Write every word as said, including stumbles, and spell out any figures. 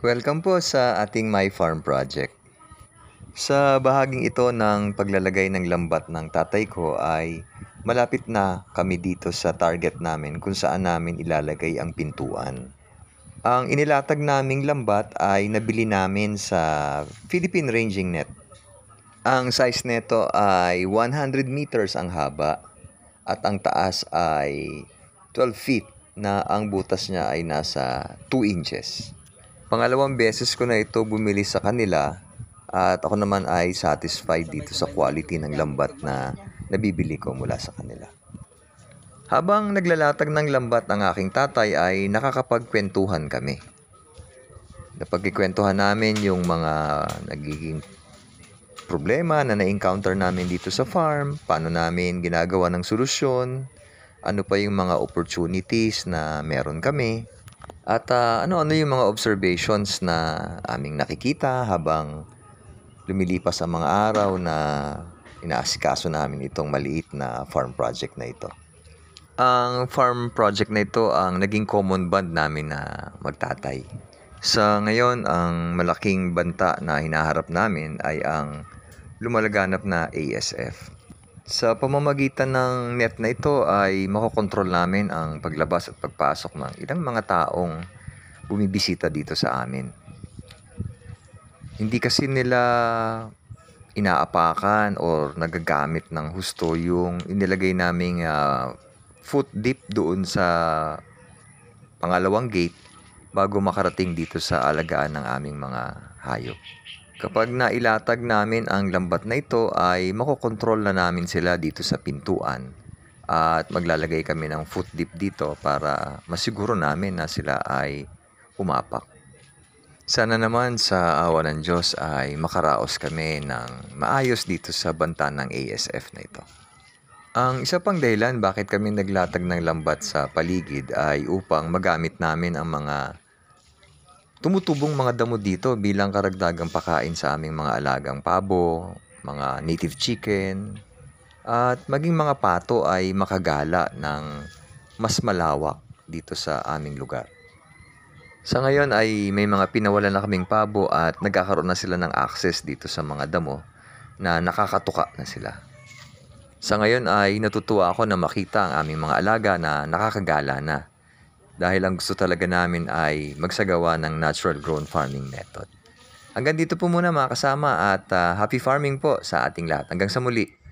Welcome po sa ating My Farm Project. Sa bahaging ito ng paglalagay ng lambat ng tatay ko ay malapit na kami dito sa target namin kung saan namin ilalagay ang pintuan. Ang inilatag naming lambat ay nabili namin sa Philippine Ranging Net. Ang size nito ay one hundred meters ang haba at ang taas ay twelve feet na ang butas niya ay nasa two inches. Pangalawang beses ko na ito bumili sa kanila at ako naman ay satisfied dito sa quality ng lambat na nabibili ko mula sa kanila. Habang naglalatag ng lambat ang aking tatay ay nakakapagkwentuhan kami. Napagkikwentuhan namin yung mga nagiging problema na na-encounter namin dito sa farm, paano namin ginagawa ng solusyon, ano pa yung mga opportunities na meron kami. At uh, ano-ano yung mga observations na aming nakikita habang lumilipas ang mga araw na inaasikaso namin itong maliit na farm project na ito. Ang farm project na ito ang naging common bond namin na magtatay. Sa ngayon, ang malaking banta na hinaharap namin ay ang lumalaganap na A S F. Sa pamamagitan ng net na ito ay makokontrol namin ang paglabas at pagpasok ng ilang mga taong bumibisita dito sa amin. Hindi kasi nila inaapakan or nagagamit ng husto yung inilagay naming uh, foot dip doon sa pangalawang gate bago makarating dito sa alagaan ng aming mga hayop. Kapag nailatag namin ang lambat na ito ay makokontrol na namin sila dito sa pintuan at maglalagay kami ng foot dip dito para masiguro namin na sila ay umapak. Sana naman sa awa ng Diyos ay makaraos kami ng maayos dito sa banta ng A S F na ito. Ang isa pang dahilan bakit kami naglatag ng lambat sa paligid ay upang magamit namin ang mga tumutubong mga damo dito bilang karagdagang pakain sa aming mga alagang pabo, mga native chicken, at maging mga pato ay makagala ng mas malawak dito sa aming lugar. Sa ngayon ay may mga pinawalan na kaming pabo at nagkakaroon na sila ng access dito sa mga damo na nakakatuka na sila. Sa ngayon ay natutuwa ako na makita ang aming mga alaga na nakakagala na. Dahil ang gusto talaga namin ay magsagawa ng natural grown farming method. Hanggang dito po muna mga kasama at uh, happy farming po sa ating lahat. Hanggang sa muli.